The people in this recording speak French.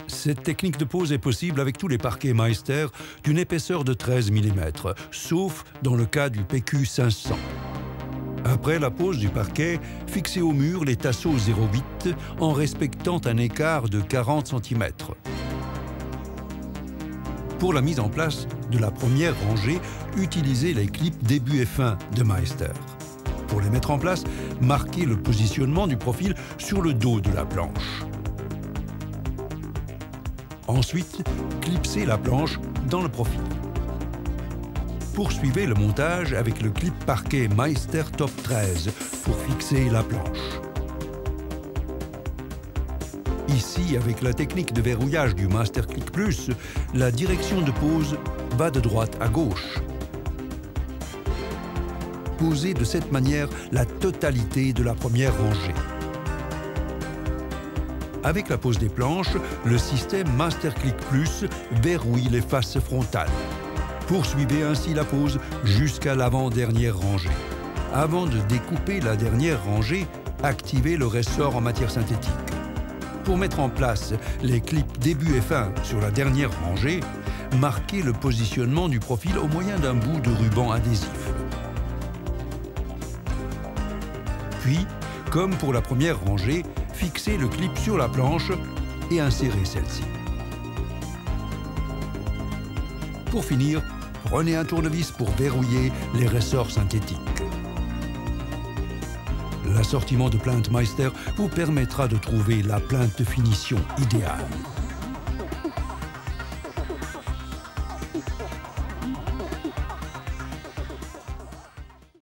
Cette technique de pose est possible avec tous les parquets Meister d'une épaisseur de 13 mm, sauf dans le cas du PQ 500. Après la pose du parquet, fixez au mur les tasseaux 0,8 en respectant un écart de 40 cm. Pour la mise en place de la première rangée, utilisez les clips début et fin de Meister. Pour les mettre en place, marquez le positionnement du profil sur le dos de la planche. Ensuite, clipsez la planche dans le profil. Poursuivez le montage avec le clip parquet Meister Top 13 pour fixer la planche. Ici, avec la technique de verrouillage du Master Click Plus, la direction de pose va de droite à gauche. Posez de cette manière la totalité de la première rangée. Avec la pose des planches, le système Master Click Plus verrouille les faces frontales. Poursuivez ainsi la pose jusqu'à l'avant-dernière rangée. Avant de découper la dernière rangée, activez le ressort en matière synthétique. Pour mettre en place les clips début et fin sur la dernière rangée, marquez le positionnement du profil au moyen d'un bout de ruban adhésif. Puis, comme pour la première rangée, fixez le clip sur la planche et insérez celle-ci. Pour finir, prenez un tournevis pour verrouiller les ressorts synthétiques. L'assortiment de plaintes Meister vous permettra de trouver la plainte de finition idéale.